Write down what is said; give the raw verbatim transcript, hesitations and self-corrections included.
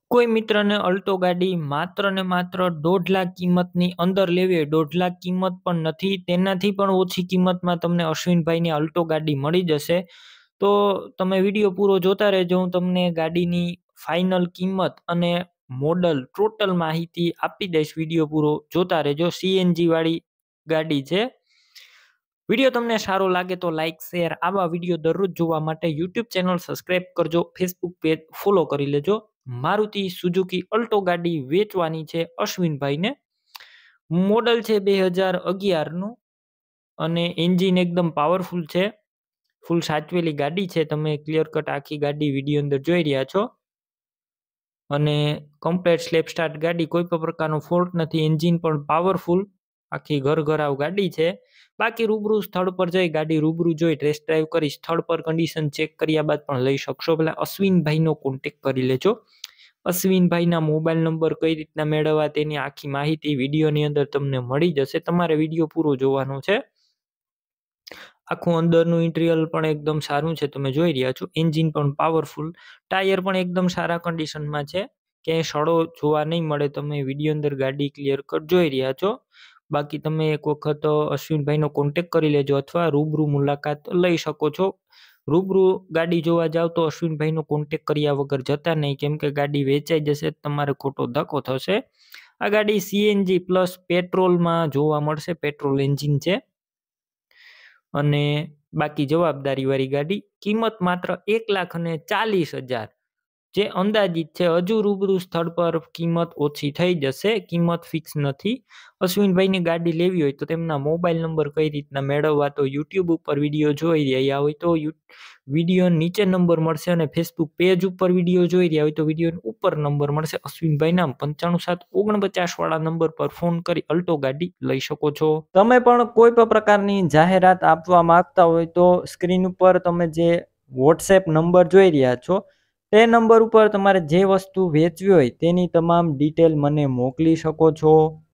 કોઈ મિત્રને અલ્ટો ગાડી માત્ર ને માત્ર દોઢ લાખ કિંમતની અંદર લેવી હોય, દોઢ લાખ કિંમત પણ નથી, તેનાથી પણ ઓછી કિંમતમાં તમને અશ્વિનભાઈની અલ્ટો ગાડી મળી જશે. તો તમે વિડીયો પૂરો જોતા રહેજો. હું તમને ગાડીની ફાઇનલ કિંમત અને મોડલ ટોટલ માહિતી આપી દઈશ. વિડીયો પૂરો જોતા રહેજો. સીએનજી વાળી ગાડી છે. વિડીયો તમને સારો લાગે તો લાઇક શેર, આવા વિડીયો દરરોજ જોવા માટે યુટ્યુબ ચેનલ સબસ્ક્રાઇબ કરજો, ફેસબુક પેજ ફોલો કરી લેજો. મારુતિ સુઝુકી અલ્ટો ગાડી વેચવાની છે અશ્વિનભાઈને. મોડલ છે બે હજાર અગિયારનું અને એન્જિન એકદમ પાવરફુલ છે. ફૂલ સાચવેલી ગાડી છે. તમે ક્લિયર કટ આખી ગાડી વિડીયો અંદર જોઈ રહ્યા છો અને કમ્પ્લેટ સ્લેપ સ્ટાર્ટ ગાડી, કોઈ પણ પ્રકારનો ફોલ્ટ નથી. એન્જિન પણ પાવરફુલ, આખી ઘર ઘરાવ ગાડી છે. બાકી રૂબરૂ સ્થળ પર જઈ ગાડી રૂબરૂ જોઈ ટેસ્ટ ડ્રાઈવ કરી સ્થળ પર કન્ડિશન ચેક કર્યા બાદ પણ લઈ શકશો. પેલા અશ્વિનભાઈનો કોન્ટેક્ટ કરી લેજો. અશ્વિનભાઈના મોબાઈલ નંબર કઈ રીતના મેળવવા તેની આખી માહિતી વિડીયોની અંદર તમને મળી જશે. તમારે વિડીયો પૂરો જોવાનો છે. આખું અંદરનું ઇન્ટિરિયર પણ એકદમ સારું છે, તમે જોઈ રહ્યા છો. એન્જિન પણ પાવરફુલ, ટાયર પણ એકદમ સારા કન્ડિશનમાં છે, ક્યાંય સડો જોવા નહીં મળે. તમે વિડીયો અંદર ગાડી ક્લિયર કટ જોઈ રહ્યા છો. બાકી તમે એક વખત અશ્વિનભાઈનો કોન્ટેક્ટ કરી લેજો અથવા રૂબરૂ મુલાકાત લઈ શકો છો. રૂબરૂ ગાડી જોવા જાવ તો અશ્વિનભાઈનો કોન્ટેક્ટ કર્યા વગર જતા નહીં, કેમ કે ગાડી વેચાઈ જશે, તમારે ખોટો ધક્કો થશે. આ ગાડી સીએનજી પ્લસ પેટ્રોલમાં જોવા મળશે, પેટ્રોલ એન્જિન છે અને બાકી જવાબદારી વાળી ગાડી. કિંમત માત્ર એક લાખ અને ચાલીસ હજાર જે અંદાજિત છે. હજુ રૂબરૂ સ્થળ પર કિંમત ઓછી થઈ જશે, કિંમત ફિક્સ નથી. અશ્વિનભાઈની ગાડી લેવી હોય તો તેમના મોબાઈલ નંબર કઈ રીતના મેળવવા, તો યુટ્યુબ ઉપર વિડીયો જોઈ રહ્યા હોય તો વિડીયો નીચે નંબર મળશે અને ફેસબુક પેજ ઉપર વિડીયો જોઈ રહ્યા હોય તો વિડીયો ઉપર નંબર મળશે. અશ્વિનભાઈના પંચાણું સાત ઓગણપચાસ વાળા નંબર પર ફોન કરી અલ્ટો ગાડી લઈ શકો છો. તમે પણ કોઈ પણ પ્રકારની જાહેરાત આપવા માંગતા હોય તો સ્ક્રીન ઉપર તમે જે વોટ્સએપ નંબર જોઈ રહ્યા છો તે નંબર ઉપર તમારે જે વસ્તુ વેચવી હોય તેની તમામ ડિટેલ મને મોકલી શકો છો.